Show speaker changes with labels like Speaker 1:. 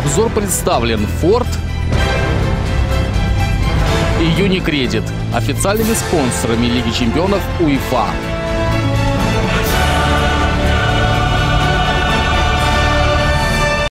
Speaker 1: обзор представлен Ford и Unicredit, официальными спонсорами Лиги чемпионов УЕФА.